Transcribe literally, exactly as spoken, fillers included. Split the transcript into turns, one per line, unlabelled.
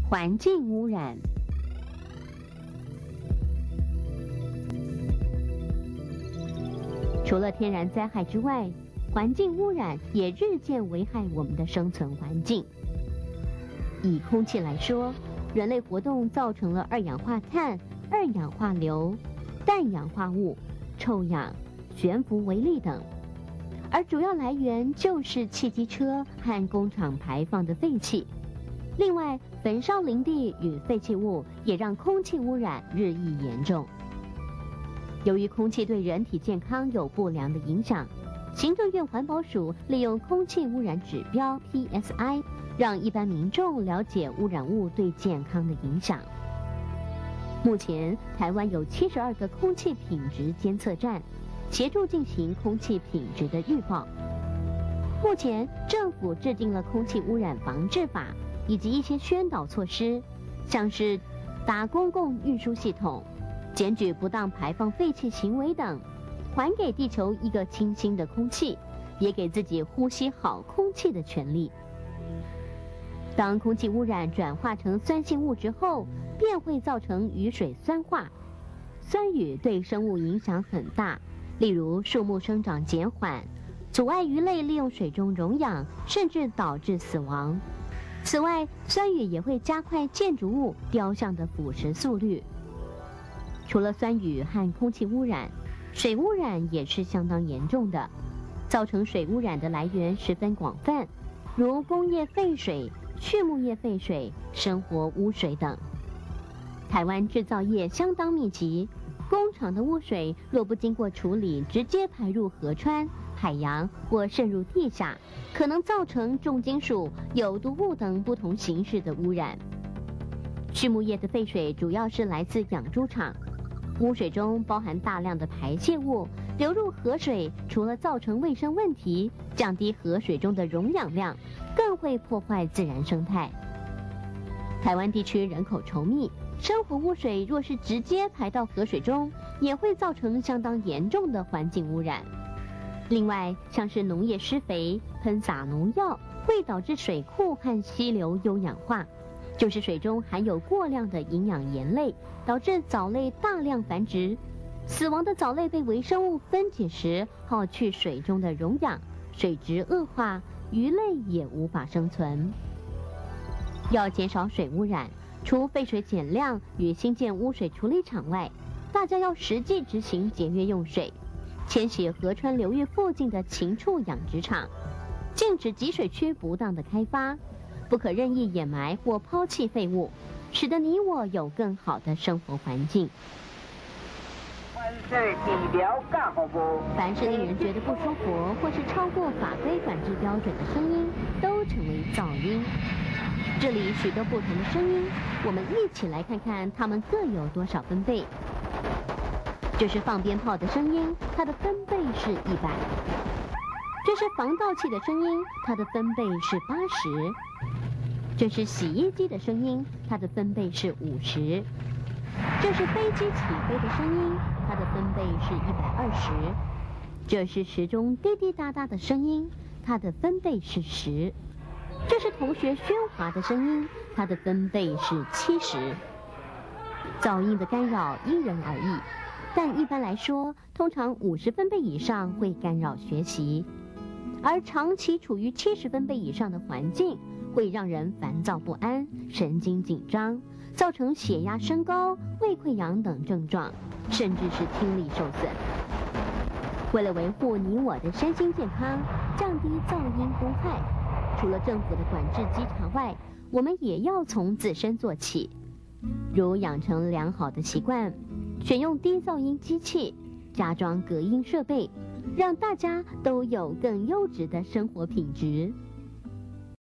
环境污染。除了天然灾害之外，环境污染也日渐危害我们的生存环境。以空气来说，人类活动造成了二氧化碳、二氧化硫、氮氧化物、臭氧、悬浮微粒等，而主要来源就是汽机车和工厂排放的废气。另外，焚烧林地与废弃物也让空气污染日益严重。由于空气对人体健康有不良的影响，行政院环保署利用空气污染指标 P S I， 让一般民众了解污染物对健康的影响。目前，台湾有七十二个空气品质监测站，协助进行空气品质的预报。目前，政府制定了空气污染防治法，以及一些宣导措施，像是打公共运输系统、检举不当排放废气行为等，还给地球一个清新的空气，也给自己呼吸好空气的权利。当空气污染转化成酸性物质后，便会造成雨水酸化。酸雨对生物影响很大，例如树木生长减缓，阻碍鱼类利用水中溶氧，甚至导致死亡。此外，酸雨也会加快建筑物雕像的腐蚀速率。除了酸雨和空气污染，水污染也是相当严重的。造成水污染的来源十分广泛，如工业废水、畜牧业废水、生活污水等。台湾制造业相当密集，工厂的污水若不经过处理，直接排入河川、海洋或渗入地下，可能造成重金属、有毒物等不同形式的污染。畜牧业的废水主要是来自养猪场，污水中包含大量的排泄物，流入河水，除了造成卫生问题，降低河水中的溶氧量，更会破坏自然生态。台湾地区人口稠密，生活污水若是直接排到河水中，也会造成相当严重的环境污染。另外，像是农业施肥、喷洒农药，会导致水库和溪流优氧化，就是水中含有过量的营养盐类，导致藻类大量繁殖。死亡的藻类被微生物分解时，耗去水中的溶氧，水质恶化，鱼类也无法生存。要减少水污染，除废水减量与新建污水处理厂外，大家要实际执行节约用水，迁徙河川流域附近的禽畜养殖场，禁止集水区不当的开发，不可任意掩埋或抛弃废物，使得你我有更好的生活环境。凡是令人觉得不舒服或是超过法规管制标准的声音，都成为噪音。这里许多不同的声音，我们一起来看看它们各有多少分贝。这是放鞭炮的声音，它的分贝是一百。这是防盗器的声音，它的分贝是八十。这是洗衣机的声音，它的分贝是五十。这是飞机起飞的声音，它的分贝是一百二十。这是时钟滴滴答答的声音，它的分贝是十。这是同学喧哗的声音，它的分贝是七十。噪音的干扰因人而异，但一般来说，通常五十分贝以上会干扰学习，而长期处于七十分贝以上的环境，会让人烦躁不安、神经紧张，造成血压升高、胃溃疡等症状，甚至是听力受损。为了维护你我的身心健康，降低噪音公害，除了政府的管制稽查外，我们也要从自身做起，如养成良好的习惯，选用低噪音机器，加装隔音设备，让大家都有更优质的生活品质。